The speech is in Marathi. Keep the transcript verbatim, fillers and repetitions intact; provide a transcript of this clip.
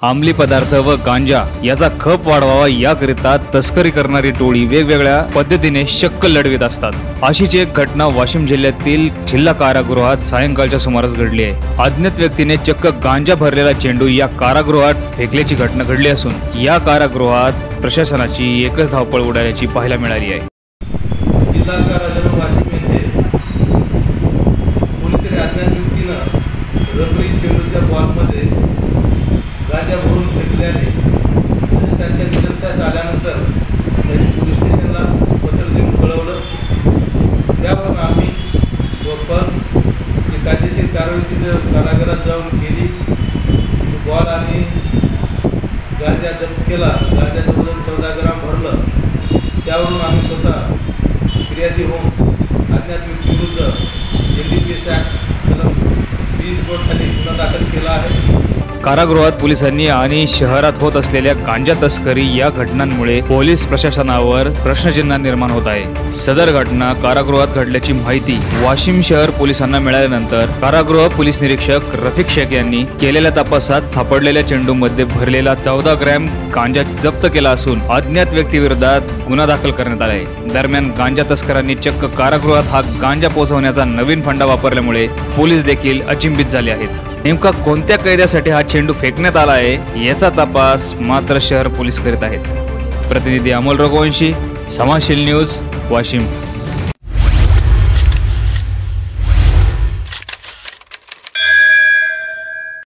अंमली पदार्थ व गांजा याचा खप वाढवावा याकरिता तस्करी करणारी टोळी वेगवेगळ्या पद्धतीने शक्कल लढवित असतात। अशीच एक घटना वाशिम जिल्ह्यातील जिल्हा कारागृहात सायंकाळच्या सुमारास घडली आहे। अज्ञात व्यक्तीने चक्क गांजा भरलेला चेंडू या कारागृहात फेकल्याची घटना घडली असून या कारागृहात प्रशासनाची एकच धावपळ उडाल्याची पाहायला मिळाली आहे। जिल्हा कारागृह वाशिम येथे कोणीतरी अज्ञात व्यक्तीनं रबरी चेंडूच्या बॉलमध्ये गांजा भरून फेकल्याने तसे त्यांच्या निदर्शनास आल्यानंतर त्यांनी पोलीस स्टेशनला पत्र देऊन कळवलं। त्यावरून आम्ही व पंच जी कायदेशीर कारवाई तिथं कारागृहात जाऊन केली। बॉल आणि गांजा जप्त केला। गांजाचं वजन चौदा ग्राम भरलं। त्यावरून आम्ही स्वतः फिर्यादी होऊन अज्ञात व्यक्तीविरुद्ध N D P S act कलम वीस खाली गुन्हा दाखल केला आहे। कारागृहात पोलिसांनी आणि शहरात होत असलेल्या गांजा तस्करी या घटनांमुळे पोलीस प्रशासनावर प्रश्नचिन्ह निर्माण होत आहे। सदर घटना कारागृहात घडल्याची माहिती वाशिम शहर पोलिसांना मिळाल्यानंतर कारागृह पोलीस निरीक्षक रफिक शेख यांनी केलेल्या तपासात सापडलेल्या चेंडूमध्ये भरलेला चौदा ग्रॅम गांजा जप्त केला असून अज्ञात व्यक्तीविरोधात गुन्हा दाखल करण्यात आला आहे। दरम्यान गांजा तस्करांनी चक्क कारागृहात हा गांजा पोहोचवण्याचा नवीन फंडा वापरल्यामुळे पोलीस देखील अचंबित झाले आहेत। नेमका कोणत्या कायद्यासाठी हा चेंडू फेकण्यात आला आहे याचा तपास मात्र शहर पोलीस करीत आहेत। प्रतिनिधी अमोल रघुवंशी, समाजशील न्यूज, वाशिम।